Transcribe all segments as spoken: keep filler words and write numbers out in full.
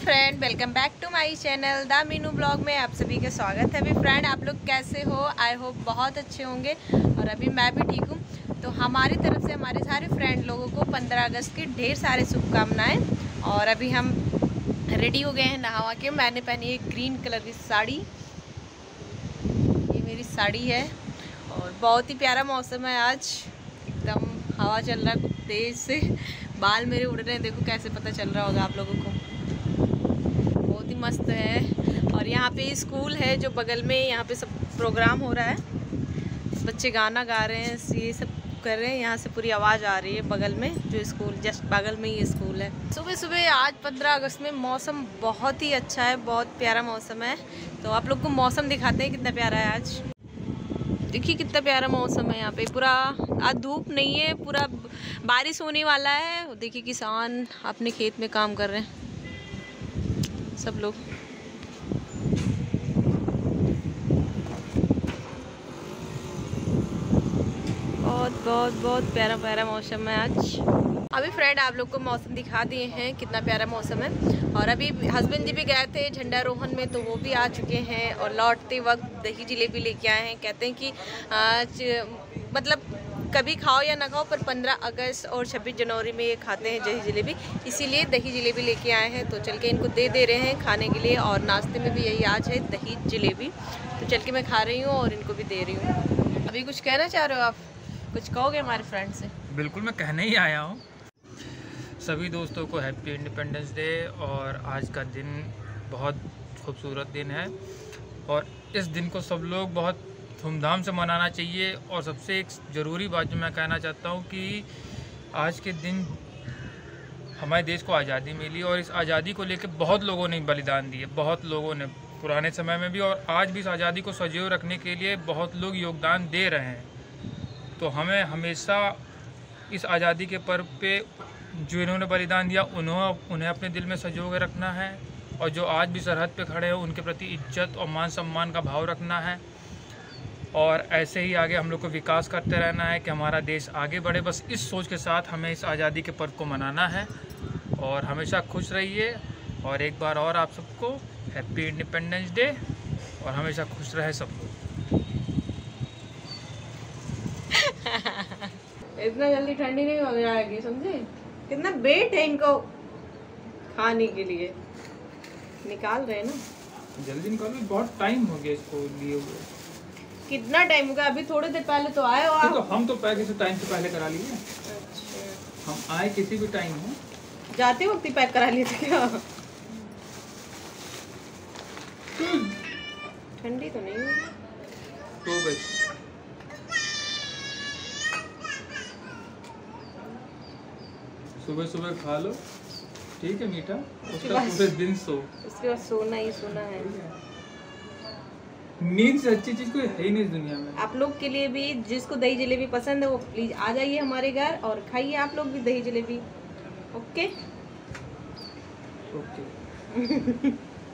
Friend, welcome back to my channel the Meenu blog में आप सभी का स्वागत है। अभी फ्रेंड, आप लोग कैसे हो? आई होप बहुत अच्छे होंगे और अभी मैं भी ठीक हूँ। तो हमारी तरफ से हमारे सारे फ्रेंड लोगों को पंद्रह अगस्त की ढेर सारे शुभकामनाएं। और अभी हम रेडी हो गए हैं नहा के। मैंने पहनी है ग्रीन कलर की साड़ी, ये मेरी साड़ी है और बहुत ही प्यारा मौसम है आज। एकदम हवा चल रहा है तेज से, बाल मेरे उड़ रहे हैं, देखो कैसे पता चल रहा होगा आप लोगों को। बहुत ही मस्त है। और यहाँ पे स्कूल है जो बगल में, यहाँ पे सब प्रोग्राम हो रहा है, बच्चे गाना गा रहे हैं, ये सब कर रहे हैं। यहाँ से पूरी आवाज़ आ रही है बगल में, जो स्कूल जस्ट बगल में ही स्कूल है। सुबह सुबह आज पंद्रह अगस्त में मौसम बहुत ही अच्छा है, बहुत प्यारा मौसम है। तो आप लोग को मौसम दिखाते हैं कितना प्यारा है आज। देखिए कितना प्यारा मौसम है यहाँ पे, पूरा आज धूप नहीं है, पूरा बारिश होने वाला है। देखिए किसान अपने खेत में काम कर रहे हैं सब लोग। बहुत बहुत बहुत प्यारा प्यारा मौसम है आज। अभी फ्रेंड आप लोग को मौसम दिखा दिए हैं कितना प्यारा मौसम है। और अभी हस्बैंड जी भी गए थे झंडारोहण में, तो वो भी आ चुके हैं और लौटते वक्त दही जलेबी लेके आए हैं। कहते हैं कि आज मतलब कभी खाओ या ना खाओ, पर पंद्रह अगस्त और छब्बीस जनवरी में ये खाते हैं दही जलेबी, इसीलिए दही जलेबी लेके आए हैं। तो चल के इनको दे दे रहे हैं खाने के लिए। और नाश्ते में भी यही आज है, दही जलेबी। तो चल के मैं खा रही हूँ और इनको भी दे रही हूँ। अभी कुछ कहना चाह रहे हो आप? कुछ कहोगे हमारे फ्रेंड से? बिल्कुल, मैं कहने ही आया हूँ। सभी दोस्तों को हैप्पी इंडिपेंडेंस डे। और आज का दिन बहुत खूबसूरत दिन है और इस दिन को सब लोग बहुत धूमधाम से मनाना चाहिए। और सबसे एक ज़रूरी बात जो मैं कहना चाहता हूँ कि आज के दिन हमारे देश को आज़ादी मिली और इस आज़ादी को लेकर बहुत लोगों ने बलिदान दिए, बहुत लोगों ने पुराने समय में भी और आज भी इस आज़ादी को सजोए रखने के लिए बहुत लोग योगदान दे रहे हैं। तो हमें हमेशा इस आज़ादी के पर्व पे जो इन्होंने बलिदान दिया उन्होंने उन्हें अपने दिल में संजो रखना है। और जो आज भी सरहद पे खड़े हैं उनके प्रति इज्जत और मान सम्मान का भाव रखना है। और ऐसे ही आगे हम लोग को विकास करते रहना है कि हमारा देश आगे बढ़े। बस इस सोच के साथ हमें इस आज़ादी के पर्व को मनाना है। और हमेशा खुश रहिए। और एक बार और आप सबको हैप्पी इंडिपेंडेंस डे, और हमेशा खुश रहे सब लोग। इतना जल्दी ठंडी नहीं हो जाएगी, समझे? कितना वेट है इनको खाने के लिए, निकाल रहे हैं ना। जल्दी निकालो, बहुत टाइम हो गया इसको लिए हुए। कितना टाइम हो गया? अभी थोड़ी देर पहले तो आए हो आप। तो हम तो पैक इसे टाइम से पहले करा लिए। अच्छा, हम आए किसी भी टाइम हो, जाते वक्त ही पैक करा लिए थे क्या? ठंडी तो नहीं हुई तो बस सुबह सुबह खा लो, ठीक है मीठा। उसके बाद पूरे दिन सो, उसके बाद सोना ही सोना है। नींद से अच्छी चीज कोई है ही नहीं इस दुनिया में। आप लोग के लिए भी, जिसको दही जलेबी पसंद है वो प्लीज आ जाइए हमारे घर और खाइए आप लोग भी दही जलेबी। Okay okay.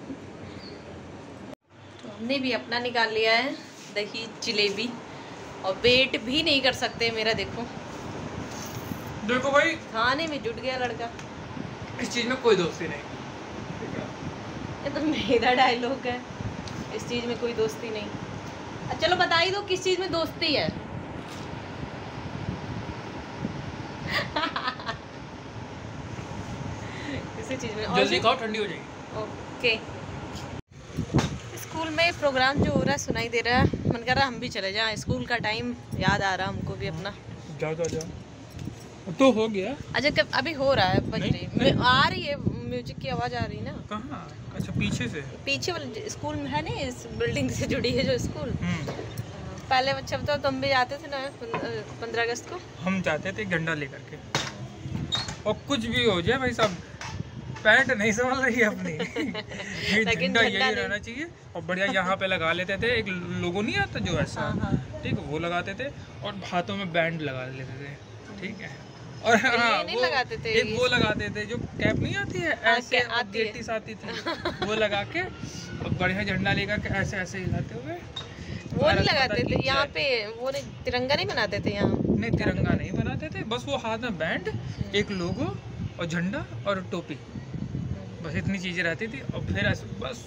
तो हमने भी अपना निकाल लिया है दही जलेबी, और वेट भी नहीं कर सकते मेरा। देखो देखो भाई, खाने में जुट गया लड़का। इस चीज में कोई दोस्ती नहीं। ये तो मेरा डायलॉग है, इस चीज में कोई दोस्ती नहीं। अच्छा चलो बता ही दो किस चीज में दोस्ती है। किसी चीज में। जल्दी खाओ, ठंडी हो जाएगी। ओके। स्कूल में प्रोग्राम जो हो रहा है सुनाई दे रहा है, मन कर रहा हम भी चले जाएं। स्कूल का टाइम याद आ रहा हमको भी अपना। जाओ जाओ जाओ, तो हो गया। अच्छा कब अभी हो रहा है? बज रही आ रही है, म्यूजिक की आवाज आ रही ना। कहाँ? अच्छा पीछे से। पीछे वाले स्कूल में है नहीं, इस बिल्डिंग से जुड़ी है जो स्कूल। पहले बच्चे तो तुम भी जाते थे ना पंद्रह अगस्त को? हम जाते थे झंडा लेकर के। और कुछ भी हो जाए भाई साहब, पैंट नहीं संभल रही है अपनी। झंडा यही रहना चाहिए। और बढ़िया यहाँ पे लगा लेते थे, एक लोगो नहीं आता जो ऐसा, ठीक है, वो लगाते थे। और हाथों में बैंड लगा लेते थे, ठीक है। और हाँ, नहीं वो लगाते थे, एक वो लगाते थे जो कैप नहीं आती है ऐसे, गेटिस आती थी, वो लगा के और बढ़िया झंडा लेकर के ऐसे ऐसे हिलाते हुए। वो नहीं लगाते थे यहाँ पे, वो नहीं, तिरंगा नहीं बनाते थे यहाँ। नहीं, तिरंगा नहीं बनाते थे, बस वो हाथ में बैंड, एक लोगो और झंडा और टोपी, बस इतनी चीज़ें रहती थी और फिर ऐसे बस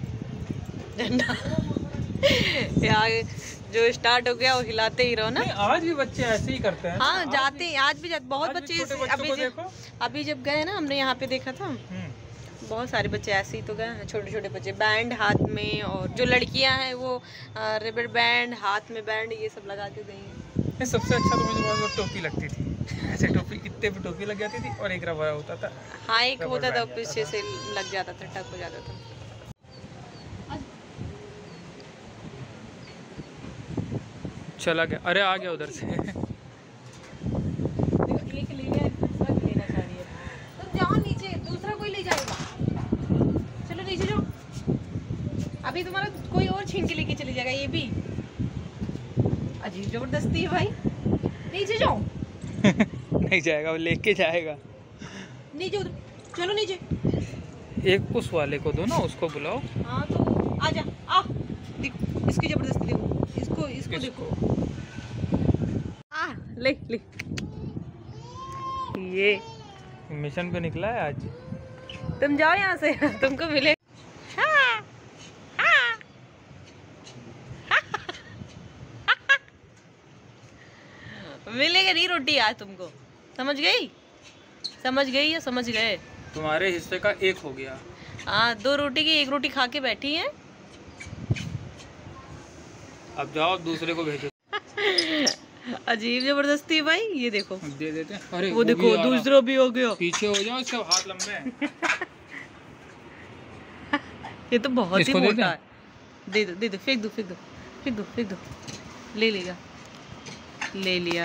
यार जो स्टार्ट हो गया वो हिलाते ही रहो ना। आज भी बच्चे ऐसे ही करते हैं। हाँ जाते हैं, आज भी जाते बहुत आज भी बच्चे। अभी जब देखो। अभी जब गए ना हमने यहाँ पे देखा था, बहुत सारे बच्चे ऐसे ही तो गए हैं, छोटे छोटे बच्चे बैंड हाथ में, और जो लड़कियां हैं वो रिबन बैंड हाथ में, बैंड ये सब लगा के गई। सबसे अच्छा तो मुझे बहुत टोपी लगती थी, ऐसे टोपी इतने पे टोपी लग जाती थी और एक रबड़ होता था। हाँ एक होता था पीछे से लग जाता था, टक हो जाता था। चला गया, अरे आ गया उधर से। एक ले लिया, दूसरा भी लेना चाह रही है तो जाओ नीचे, दूसरा कोई ले जाएगा। चलो नीचे जाओ, अभी तुम्हारा कोई और छीन के लेके चले जाएगा। ये भी अजीब जबरदस्ती है भाई, नीचे जाओ। नहीं जाएगा, वो लेके जाएगा नीचे, चलो नीचे। एक उस वाले को दो ना, उसको बुलाओ। हाँ तो आजा, आ देखो इसकी जबरदस्ती, देखो इसको इसको देखो, आ ले ले। ये मिशन पे निकला है आज। तुम जाओ यहाँ से, तुमको मिले। हाँ, हाँ, मिलेगा नहीं रोटी आज तुमको, समझ गई? समझ गई या समझ गए? तुम्हारे हिस्से का एक हो गया। हाँ दो रोटी की एक रोटी खा के बैठी है। अब जाओ दूसरे को भेजो। अजीब जबरदस्ती भाई, ये देखो दे देते हैं। अरे वो देखो दूसरा भी हो गया। पीछे हो जाओ, इसके हाथ लंबे हैं। ये तो बहुत ही इसको मोटा है। दे दो दे दो, फेंक दो फेंक दो फेंक दो फेंक दो। ले लेगा, ले लिया।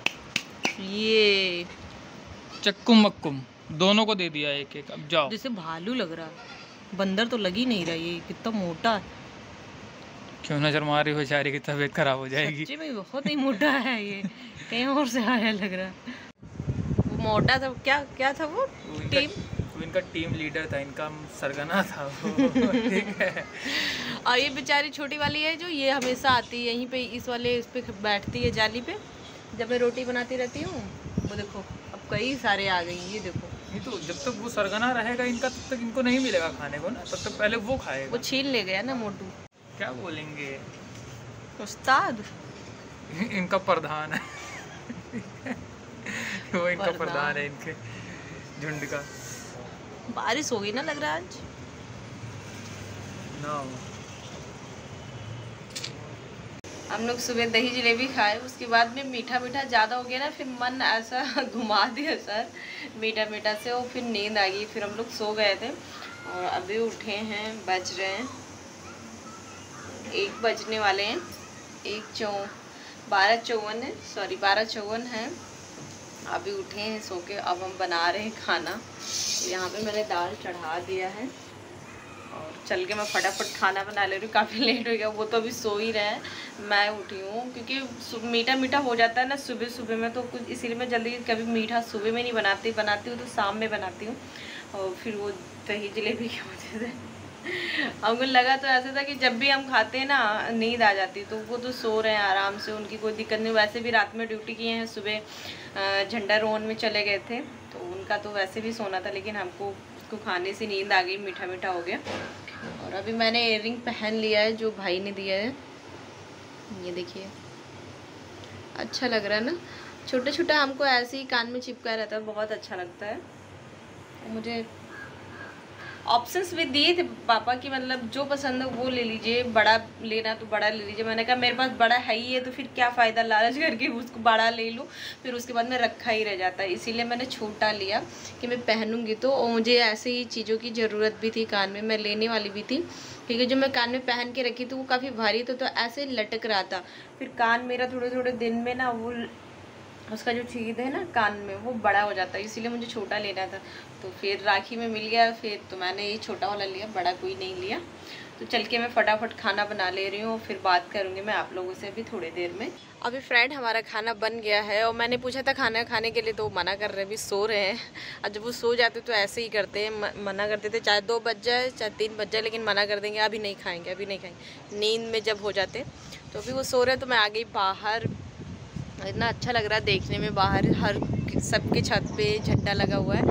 ये चक्कुम मक्कुम दोनों को दे दिया एक एक। अब जाओ। जैसे भालू लग रहा, बंदर तो लग ही नहीं रहा। ये कितना मोटा है। क्यों नजर मार रही हो, बेचारी की तबीयत खराब हो जाएगी। सच्ची में बहुत ही मोटा है ये, कहीं और से आया लग रहा। वो मोटा था, क्या क्या था वो? टीम, वो इनका टीम लीडर था, इनका सरगना था वो। ठीक है। और ये बेचारी छोटी वाली है जो, ये हमेशा आती है यहीं पे, इस वाले इस पे बैठती है जाली पे, जब मैं रोटी बनाती रहती हूँ। वो देखो अब कई सारे आ गई, ये देखो। नहीं तो जब तक वो सरगना रहेगा इनका, तब तक इनको नहीं मिलेगा खाने को ना, तब तक पहले वो खाएगा। वो छीन ले गया ना मोटू। क्या बोलेंगे, उस्ताद इनका प्रधान है। वो इनका प्रधान। प्रधान है इनके झुंड का। बारिश हो गई ना लग रहा है आज ना। हम लोग सुबह दही जलेबी खाए, उसके बाद में मीठा मीठा ज़्यादा हो गया ना, फिर मन ऐसा घुमा दिया सर मीठा मीठा से, और फिर नींद आ गई। फिर हम लोग सो गए थे और अभी उठे हैं, बज रहे हैं एक बजने वाले हैं, एक चौ बारह चौवन है, सॉरी बारह चौवन है। अभी उठे हैं सो के, अब हम बना रहे हैं खाना। यहाँ पे मैंने दाल चढ़ा दिया है और चल के मैं फटाफट खाना बना ले रही हूँ। काफ़ी लेट हो गया, वो तो अभी सो ही रहे हैं, मैं उठी हूँ क्योंकि मीठा मीठा हो जाता है ना सुबह सुबह में, तो कुछ इसीलिए मैं जल्दी कभी मीठा सुबह में नहीं बनाती, बनाती हूँ तो शाम में बनाती हूँ। और फिर वो दही जलेबी की वजह से हमको लगा तो ऐसा था कि जब भी हम खाते हैं ना नींद आ जाती, तो वो तो सो रहे हैं आराम से, उनकी कोई दिक्कत नहीं। वैसे भी रात में ड्यूटी किए हैं, सुबह झंडा रोहन में चले गए थे, तो उनका तो वैसे भी सोना था, लेकिन हमको उसको खाने से नींद आ गई, मीठा मीठा हो गया। और अभी मैंने इयररिंग पहन लिया है जो भाई ने दिया है, ये देखिए अच्छा लग रहा है ना, छोटा छोटा हमको ऐसे ही कान में चिपका रहता है, बहुत अच्छा लगता है। मुझे ऑप्शंस भी दिए थे पापा की, मतलब जो पसंद है वो ले लीजिए, बड़ा लेना तो बड़ा ले लीजिए। मैंने कहा मेरे पास बड़ा है ही है तो फिर क्या फ़ायदा लालच करके उसको बड़ा ले लूँ, फिर उसके बाद में रखा ही रह जाता है। इसीलिए मैंने छोटा लिया कि मैं पहनूंगी तो, और मुझे ऐसे ही चीज़ों की ज़रूरत भी थी, कान में मैं लेने वाली भी थी, क्योंकि जो मैं कान में पहन के रखी थी वो काफ़ी भारी था, तो ऐसे लटक रहा था। फिर कान मेरा थोड़े थोड़े दिन में ना वो उसका जो छेद है ना कान में वो बड़ा हो जाता है, इसीलिए मुझे छोटा लेना था। तो फिर राखी में मिल गया, फिर तो मैंने ये छोटा वाला लिया, बड़ा कोई नहीं लिया। तो चल के मैं फटाफट खाना बना ले रही हूँ, फिर बात करूँगी मैं आप लोगों से अभी थोड़ी देर में। अभी फ्रेंड हमारा खाना बन गया है, और मैंने पूछा था खाना खाने के लिए तो मना कर रहे हैं, अभी सो रहे हैं। और जब वो सो जाते तो ऐसे ही करते हैं, मना करते थे चाहे दो बज जाए चाहे तीन बज जाए, लेकिन मना कर देंगे अभी नहीं खाएँगे अभी नहीं खाएँगे, नींद में जब हो जाते। तो अभी वो सो रहे हैं तो मैं आ गई बाहर। इतना अच्छा लग रहा है देखने में, बाहर हर सबके छत पे झंडा लगा हुआ है,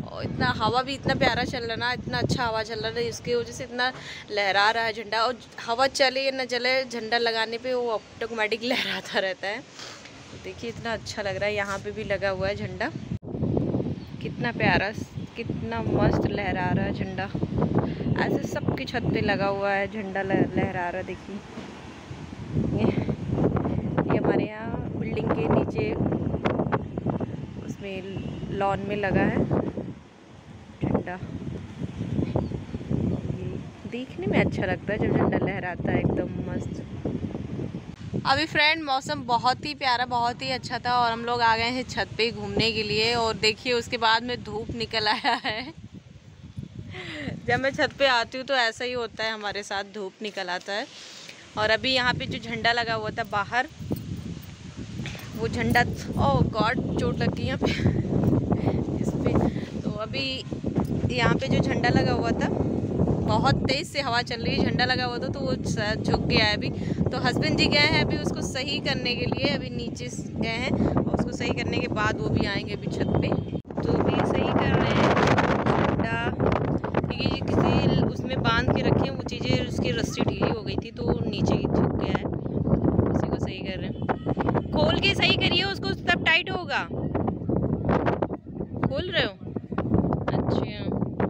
और इतना हवा भी इतना प्यारा चल रहा ना, इतना अच्छा हवा चल रहा है, इसकी वजह से इतना लहरा रहा है झंडा। और हवा चले या न चले, झंडा लगाने पे वो ऑटोमेटिक लहराता रहता है। देखिए इतना अच्छा लग रहा है। यहाँ पे भी लगा हुआ है झंडा, कितना प्यारा, कितना मस्त लहरा रहा है झंडा। ऐसे सबकी छत पे लगा हुआ है झंडा, लहरा रहा। देखिए ये हमारे यहाँ बिल्डिंग के नीचे उसमें लॉन में लगा है झंडा। देखने में अच्छा लगता है जब झंडा लहराता है, एकदम मस्त। अभी फ्रेंड मौसम बहुत ही प्यारा, बहुत ही अच्छा था और हम लोग आ गए हैं छत पे घूमने के लिए। और देखिए उसके बाद में धूप निकल आया है। जब मैं छत पे आती हूँ तो ऐसा ही होता है हमारे साथ, धूप निकल आता है। और अभी यहाँ पे जो झंडा लगा हुआ था बाहर, वो झंडा, ओह गॉड चोट लग गई यहाँ पे इस पे। तो अभी यहाँ पे जो झंडा लगा हुआ था, बहुत तेज़ से हवा चल रही है, झंडा लगा हुआ था तो वो झुक गया है अभी। तो हस्बैंड जी गए हैं अभी उसको सही करने के लिए, अभी नीचे गए हैं और उसको सही करने के बाद वो भी आएंगे अभी छत पे। तो अभी सही कर रहे हैं झंडा, क्योंकि किसी उसमें बांध के रखे हैं वो चीज़ें, उसकी रस्सी ढीली हो गई थी तो नीचे झुक गया है, उसी को सही कर रहे हैं। खोल के सही करिए उसको, तब टाइट होगा। खोल रहे हो? अच्छा,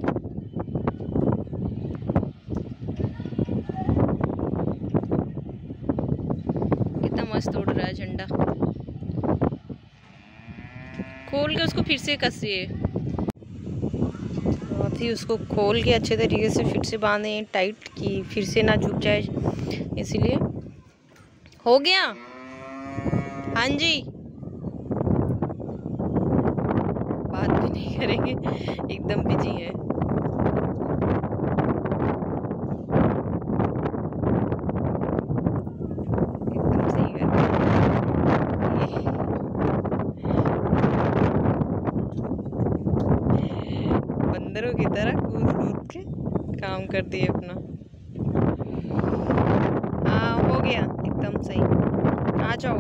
मस्त उड़ रहा है झंडा। खोल के उसको फिर से कसिए, बहुत ही उसको खोल के अच्छे तरीके से फिर से बांधे टाइट, कि फिर से ना झुक जाए, इसीलिए। हो गया? हाँ जी, बात भी नहीं करेंगे, एकदम बिजी है। बंदरों की तरह कूद कूद के काम कर दिए अपना। हाँ हो गया एकदम सही, आ जाओ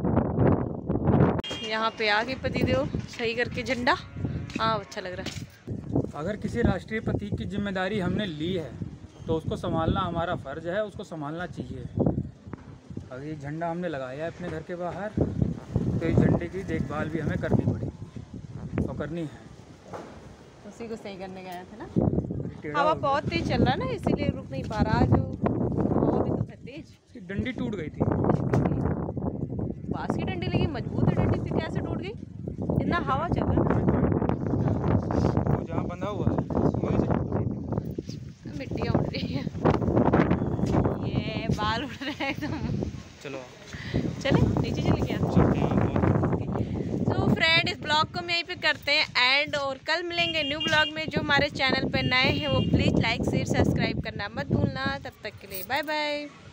ऊपर। यहाँ पे आगे पतिदेव सही करके झंडा, हाँ अच्छा लग रहा है। अगर किसी राष्ट्रीय प्रतीक की जिम्मेदारी हमने ली है तो उसको संभालना हमारा फ़र्ज है, उसको संभालना चाहिए। अगर ये झंडा हमने लगाया है अपने घर के बाहर, तो इस झंडे की देखभाल भी हमें करनी पड़ेगी और करनी है। उसी को सही करने गया था ना। हवा बहुत तेज चल रहा है ना, इसीलिए रुक नहीं पा रहा। जो हवा भी तो है तेज, इसकी डंडी टूट गई थी। बांस की डंडी लगी, मजबूत है डंडी, फिर कैसे टूट गई? इतना हवा चल रहा है, तो जहाँ बंधा हुआ है वहीं से टूट गई। मिट्टियाँ उड़ रही है, ये बाल उड़ रहे हैं एकदम। चलो चले नीचे चले क्या? तो फ्रेंड इस ब्लॉग को हम यहीं पे करते हैं एंड, और कल मिलेंगे न्यू ब्लॉग में। जो हमारे चैनल पर नए हैं वो प्लीज़ लाइक शेयर सब्सक्राइब करना मत भूलना। तब तक के लिए बाय बाय।